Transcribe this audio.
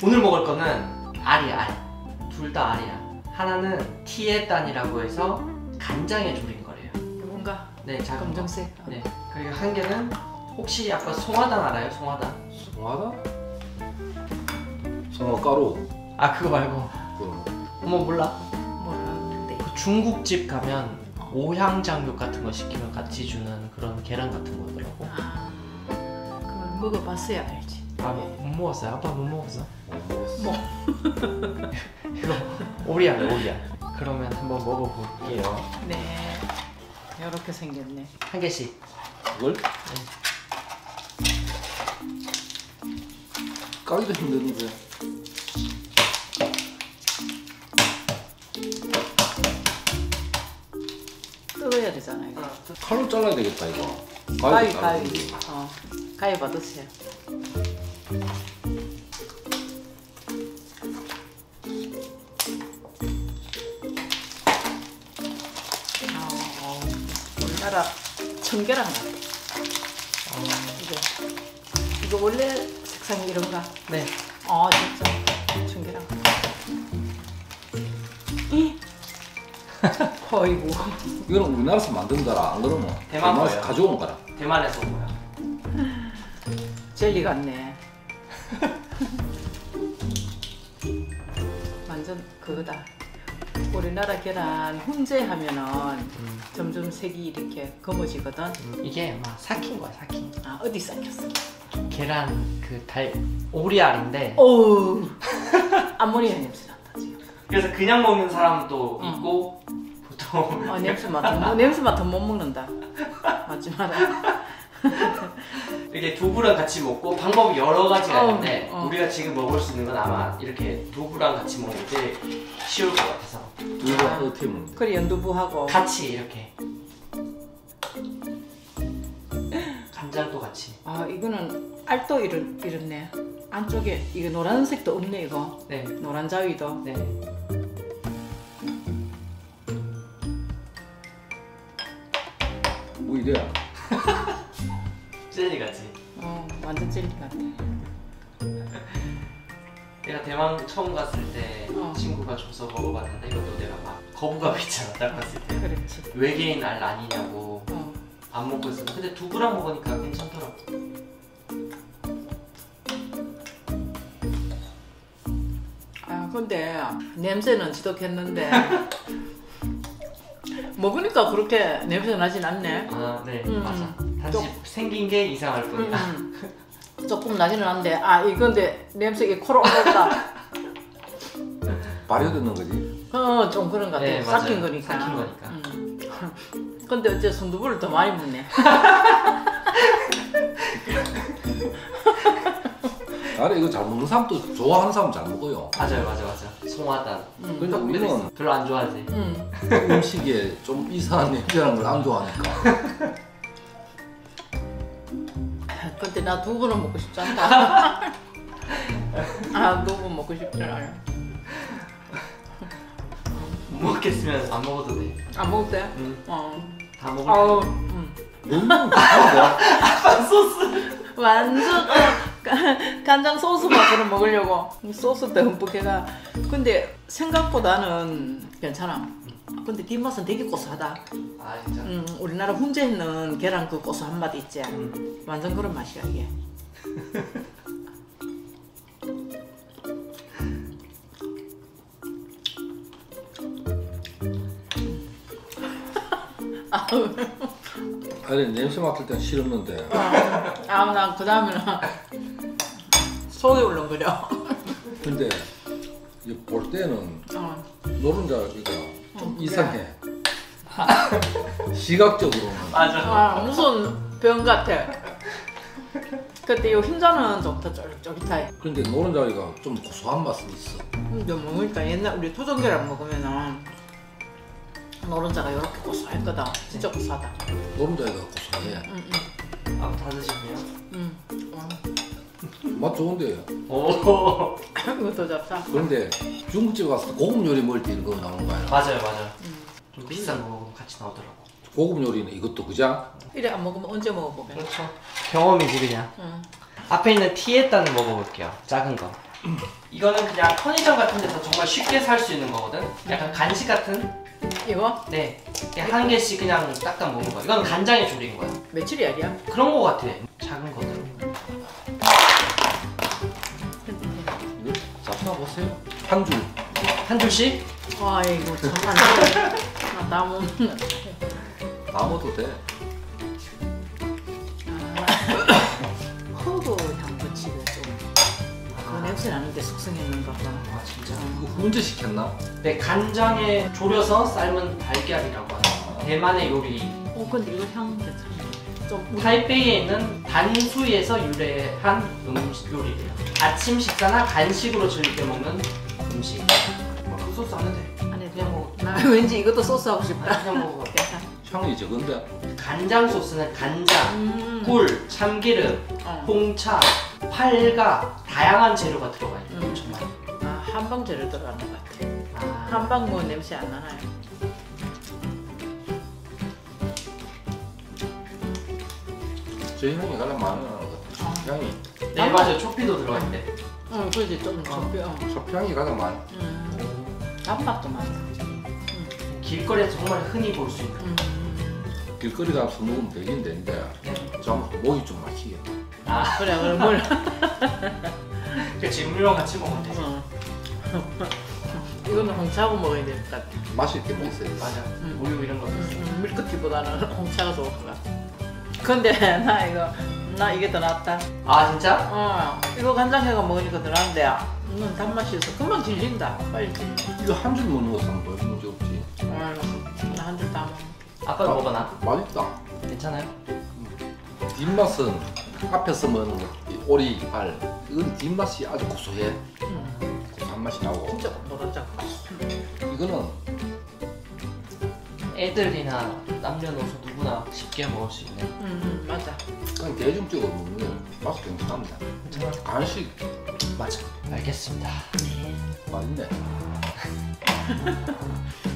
오늘 먹을 거는 알이야, 알. 둘 다 알이야. 하나는 티에단이라고 해서 간장에 졸인 거래요. 뭔가 네, 작은 검정색. 거. 네. 그리고 한 개는 혹시 아까 송화단 알아요? 송화단? 송화단? 송화가루. 아, 그거 말고. 어머, 몰라? 몰랐는데. 그 중국집 가면 오향장육 같은 거 시키면 같이 주는 그런 계란 같은 거더라고. 아, 그걸 먹어봤어야 알지. 아, 못 먹었어요? 아빠 못 먹었어? 뭐? 이거 오리알, 오리알. 그러면 한번 먹어볼게요. 네. 이렇게 생겼네. 한 개씩. 이걸? 까기도 힘드는데. 뜯어야 되잖아 이거. 칼로 잘라야 되겠다 이거. 가위. 자르는데. 가위 받으세요. 우리나라 청계란 같아. 이거 원래 색상이 이런가? 네. 아 진짜 청계란 같아. 어이구. 이거는 우리나라에서 만든 거라 안 그러면 대만 대만에서 거예요. 가져온 거라. 대만에서 온 거야. 젤리 같네. 완전 그거다. 우리나라 계란 훈제하면은 점점 색이 이렇게 검어지거든. 이게 막 삭힌 거야, 삭힌. 아 어디 삭혔어? 계란 그 오리알인데. 어우 암모니아 냄새 난다 지금. 그래서 그냥 먹는 사람도 응. 있고 보통. 아 냄새 맡아 못 먹는다. 맞지 마라. 이렇게 두부랑 같이 먹고 방법이 여러 가지가 있는데 어. 우리가 지금 먹을 수 있는 건 아마 이렇게 두부랑 같이 먹는 게 제일 쉬울 것 같아서 두부가 어떻게 먹는 거야? 그래 연두부하고 같이 이렇게 간장도 같이. 아 이거는 알도 이렇네. 안쪽에 이거 노란색도 없네 이거. 네. 노란 자위도. 네. 뭐 이래? 젤리 같이. 완전 젤리 같아. 내가 대만 처음 갔을 때 친구가 줘서 먹어봤는데 이것도 내가 막 거부감 있잖아, 딱 봤을 때. 그렇지. 외계인 알 아니냐고 안 먹고 있었는데 근데 두부랑 먹으니까 괜찮더라고. 아 근데 냄새는 지독했는데 먹으니까 그렇게 냄새 나진 않네. 아, 네, 맞아. 단지 생긴 게 이상할 뿐이야. 조금 나지는 않는데 아 이건데 냄새 이게 코로 올라온다. 발효되는 거지? 좀 그런 것 같아. 네, 삭힌 맞아요. 거니까. 삭힌 거니까. 근데 어째 순두부를 더 많이 먹네. 아래 이거 잘 먹는 사람도 좋아하는 사람 잘 먹어요. 맞아. 송화단. 근데 우리는 별로 안 좋아하지. 음식에 좀 이상한 냄새라는 걸 안 좋아하니까. 근데 나 두부는 먹고 싶지 않다. 아 두부 먹고 싶지 않아. 못 먹겠으면 안 먹어도 돼. 안 먹을 때? 다 먹을 때. 너무 좋아. 아빠 소스. 완전 간장 소스 맛으로 먹으려고 소스 듬뿍 해가. 근데 생각보다는 괜찮아. 근데 뒷맛은 되게 고소하다. 아 진짜. 우리나라 훈제는 계란 그 고소한 맛 있지. 완전 그런 맛이야 이게. 아니 냄새 맡을 땐 싫었는데. 나 그 다음에는 속이 울렁거려. 근데 이볼 때는 노른자가 좀 이상해. 시각적으로는. 맞아. 무슨 병 같아. 근데 이 흰자는 좀 더 쫄깃쫄깃해. 근데 노른자가 좀 고소한 맛은 있어. 근데 먹으니까 옛날 우리 토종계란 먹으면은 노른자가 이렇게 고소했거든. 진짜 고소하다. 노른자가 고소해. 아, 다 드셨네요? 맛 좋은데. 오. 이거 더 잡사. 그런데 중국집 가서 고급 요리 먹을 때 이거 나오는 거야. 맞아요. 좀 비싼 거 같이 나오더라고. 고급 요리는 이것도 그냥. 이래 안 먹으면 언제 먹어보게? 그렇죠. 경험이지 그냥. 앞에 있는 티에딴을 먹어볼게요. 작은 거. 이거는 그냥 편의점 같은 데서 정말 쉽게 살 수 있는 거거든. 약간 간식 같은. 이거 네. 그냥 한 개씩 그냥 딱딱 먹는 거야. 이건 간장에 졸인 거야. 며칠이야? 그런 거 같아. 작은 거들. 이거 잡숴 보세요. 한 줄. 한 줄씩? 아이고 참나 나 먹는 다 먹어도 돼. 허브 향 붙이고 좀그 냄새 나는데 숙성했는가 봐. 아 진짜. 이거 훈제 시켰나? 네, 간장에 졸여서 삶은 달걀이라고 하죠. 대만의 요리. 근데 이거 향 괜찮네. 좀 타이베이에 있는 단수에서 유래한 음식 요리래요. 아침 식사나 간식으로 즐겨 먹는 음식. 그 소스 안 해도 돼. 안에 그냥 뭐 나 왠지 이것도 소스 하고 싶다. 그냥 먹어. 괜찮아. 향이 적은데. 간장 소스는 간장, 꿀, 참기름, 어. 홍차, 팔가 다양한 재료가 들어가 있는 정말. 아 한방 재료 들어가는 것 같아. 아, 한방 뭐 냄새 안 나나요? 저 향이 가장 많이 나는 것 같아. 향이. 네 맞아요. 초피도 들어가 있대. 응, 그지 좀 좁혀. 섭향이 가장 많이. 단맛도 많다. 길거리에서 정말 흔히 볼 수 있는. 길거리 가서 먹으면 되긴 되는데 좀 목이 좀 막히게. 아, 그래, 그래 물. 그치 물이랑 같이 먹으면 되지. 이거는 홍차하고 먹어야 될 것 같아. 맛있게 먹었어요. 맞아. 음. 우유 이런 거. 밀크티보다는 홍차가 좋을 것 같아. 근데 나 이게 더 낫다. 아 진짜? 이거 간장해가 먹으니까 더 나은데 이건 단맛이 있어. 금방 질린다. 빨리 질려. 이거 한 줄 먹는 것은 뭐 문제 없지. 나 한 줄 다 먹어. 아빠도 먹어나? 맛있다. 괜찮아요? 뒷맛은 앞에서 먹는 거, 이 오리알 이건 뒷맛이 아주 고소해. 고소한 맛이 나고. 진짜 노란자. 이거는 애들이나 남녀노소 누구나 쉽게 먹을 수 있는. 맞아. 그냥 대중적으로 먹는 맛이 괜찮은데. 괜찮아? 간식 맞아. 알겠습니다. 맛있네.